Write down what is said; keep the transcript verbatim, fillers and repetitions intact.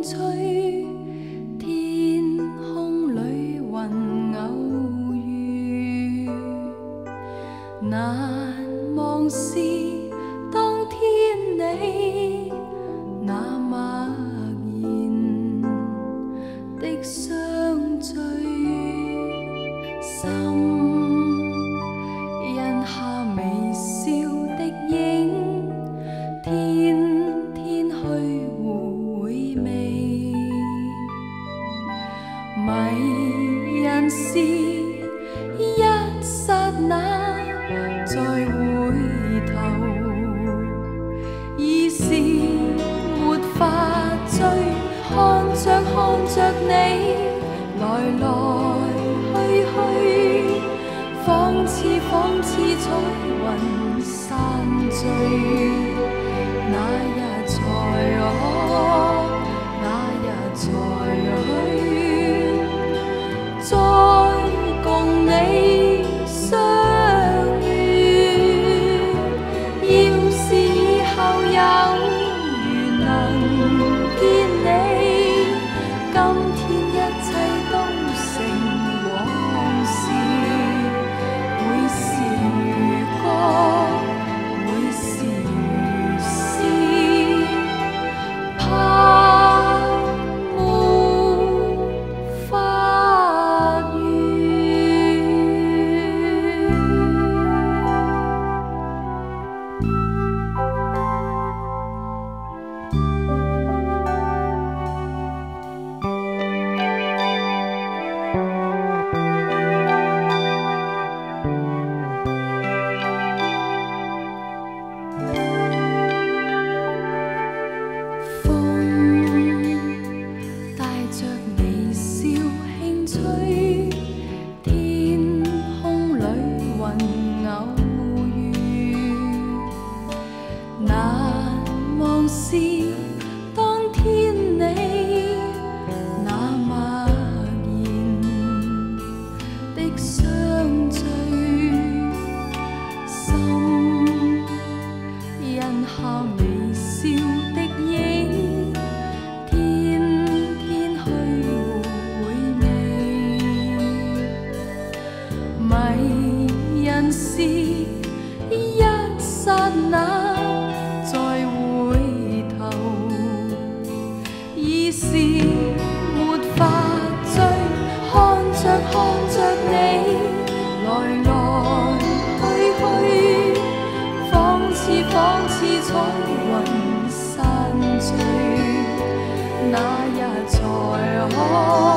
吹，天空里云偶遇，难忘是当天你那默然的相聚，心印下微笑的影，天天去回味，迷人是一刹那再回头，已是没法追，看着看着你来来去去，仿似仿似彩云散聚，那日才可，那日才去，再共你相遇。要是以後有緣能見你，今天一切都成往事，會是如歌，會是如詩，怕沒法遇。帶着微笑輕吹，天空裏雲偶遇，難忘是當天你那默然的相聚，心印下微笑的影，天天去回味，迷人是一刹那再回頭，已是沒法追，看着看着你來來去去，仿似仿似彩雲散聚，那日才可。